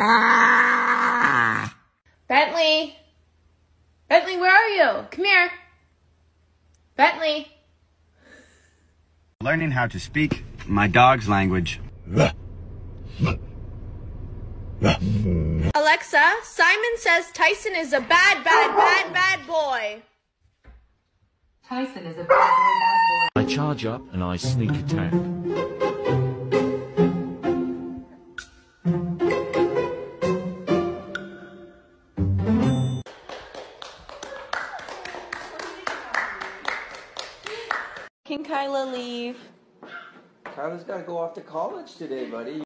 Bentley! Bentley, where are you? Come here. Bentley. Learning how to speak my dog's language. Alexa, Simon says Tyson is a bad boy. Tyson is a bad boy. I charge up and I sneak attack. Can Kyla leave? Kyla's got to go off to college today, buddy.